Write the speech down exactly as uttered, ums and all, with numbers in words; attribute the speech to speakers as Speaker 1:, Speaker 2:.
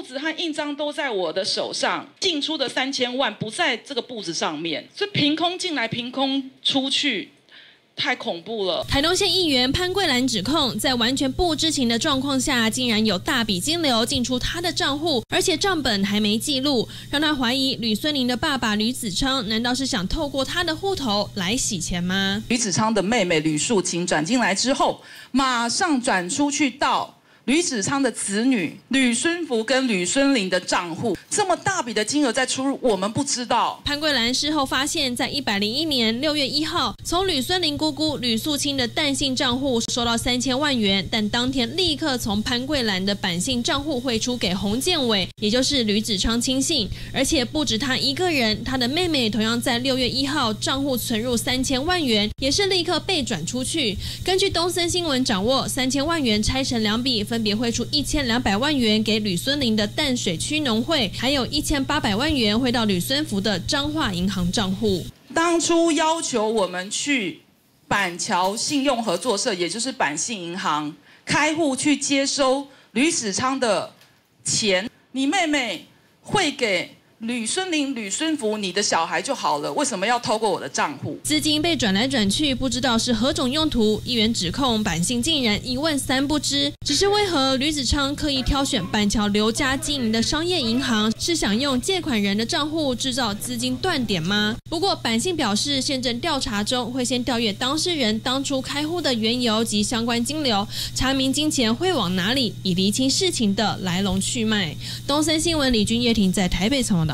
Speaker 1: 子和印章都在我的手上，进出的三千万不在这个簿子上面，所以凭空进来，凭空出去。 太恐怖了！
Speaker 2: 台东县议员潘桂兰指控，在完全不知情的状况下，竟然有大笔金流进出他的账户，而且账本还没记录，让他怀疑吕孙林的爸爸吕子昌难道是想透过他的户头来洗钱吗？
Speaker 1: 吕子昌的妹妹吕素琴转进来之后，马上转出去到 吕子昌的子女吕孙福跟吕孙林的账户，这么大笔的金额在出入，我们不知道。
Speaker 2: 潘桂兰事后发现，在一百零一年六月一号，从吕孙林姑姑吕素清的淡信账户收到三千万元，但当天立刻从潘桂兰的bản信账户汇出给洪建伟，也就是吕子昌亲信，而且不止他一个人，他的妹妹同样在六月一号账户存入三千万元，也是立刻被转出去。根据东森新闻掌握，三千万元拆成两笔，分别汇出一千两百万元给吕孙林的淡水区农会，还有一千八百万元汇到吕孙福的彰化银行账户。
Speaker 1: 当初要求我们去板桥信用合作社，也就是板信银行开户去接收吕子昌的钱，你妹妹汇给 吕孙林、吕孙福，你的小孩就好了，为什么要透过我的账户？
Speaker 2: 资金被转来转去，不知道是何种用途。议员指控板信竟然一问三不知，只是为何吕子昌刻意挑选板桥刘家经营的商业银行，是想用借款人的账户制造资金断点吗？不过板信表示，现正调查中，会先调阅当事人当初开户的缘由及相关金流，查明金钱会往哪里，以厘清事情的来龙去脉。东森新闻李君叶婷在台北采访。